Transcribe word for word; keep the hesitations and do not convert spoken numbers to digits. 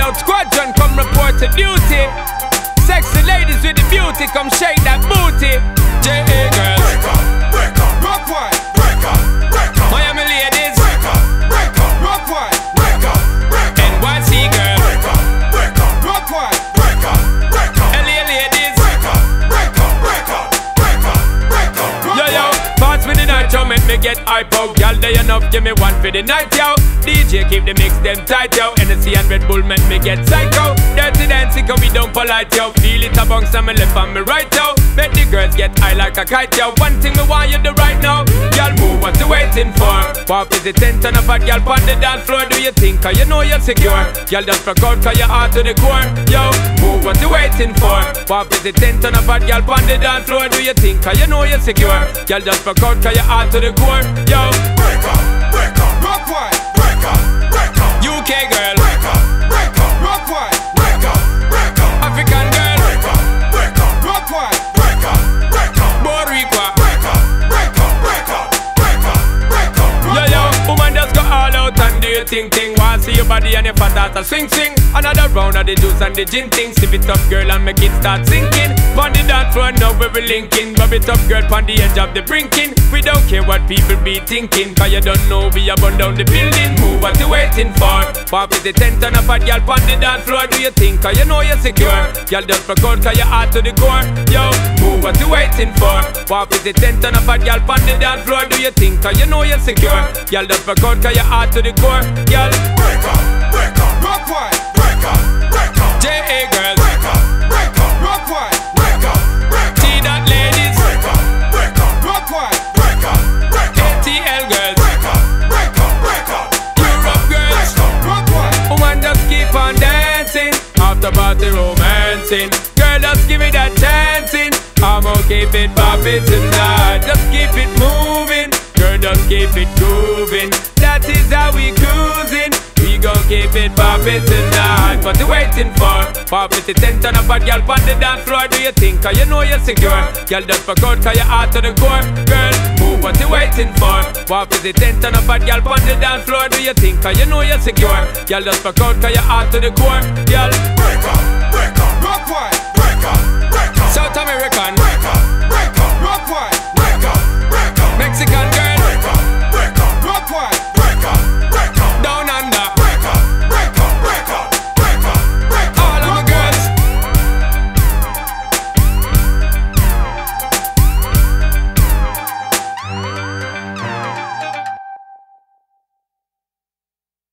out squadron, come report to duty. Sexy ladies with the beauty, come shake that booty. J A girls, break up, break up, rock wine, break up, break up. Miami ladies, break up, break up, rock wine, break up, break up. N Y C girls, break up, break up, rock wine, break up, break up. L A ladies, break up, break up, break up, break up, break up. Yo yo, pass me the night, yo, make me get hype out. Y'all day enough, give me one for the night, yo. D J keep the mix them tight, yo. Hennessy and Red Bull make me get psycho. Dirty dancing, cause we don't polite, yo. Feel it a bounce on me left and me right, yo. Make the girls get high like a kite, yo. One thing me want you do right now, y'all move, what you waiting for? Pop is the tent on a fat y'all on the dance floor. Do you think, cause you know you're secure? Y'all just rock out, cause you're hard to the core. Yo, move, what you waiting for? Pop is the tent on a fat y'all on the dance floor. Do you think, cause you know you're secure? Y'all just rock out, cause you're hard to the core. Yo, break up, break up, rock wine, break up, break up. U K girl, break up, break up, rock wine, break up, break up. African girl, break up, break up, rock wine, break up, break up. Boricua, break up, break up, break up, break up, break up. yo yo, woman just go all out and do your thing thing. Want see your body and your fat ass a swing swing. Another round of the juice and the gin thing. Sip it up girl and make it start sinking. Pon the dance floor now we be linking. Rub it up girl pon the edge of the brinking. We don't care what people be thinking, cause you don't know we a burn down the building. Move, what you waiting for? Pop is the tent on a fat y'all pon the dance floor. Do you think, cause you know you're secure? Y'all just rock out cause you're hard to the core. Yo, move, what you waiting for? Pop is the tent on a fat y'all pon the dance floor. Do you think, cause you know you're secure? Y'all just rock out cause you're hard to the core. Y'all break up, break up, rock wine, break up, break up. J A girls, break up, break up, rock wine, break up, break up. T dot ladies, break up, break up, rock wine, break up, break up. A T L girls, break up, break up, break up. Europe girls, break up, rock wine. woman just keep on dancing. After party romancing, girl just give me that dancing. I'm gonna keep it poppin' tonight. Just keep it moving, girl just keep it grooving. That is how we cruising. We gon' keep it poppin' tonight. What you waiting for? Pop it the tent on a fat girl on the dance floor. Do you think, cause you know you're secure? Girl just fuck out cause you're hard to the core. Girl, move, what you waiting for? Pop it the tent on a fat girl on the dance floor. Do you think, cause you know you're secure? Girl just fuck out cause you're hard to the core. Girl, break up, break up, rock wine, break up, break up. South American, break up, break up, rock wine, break up, break up. Mexican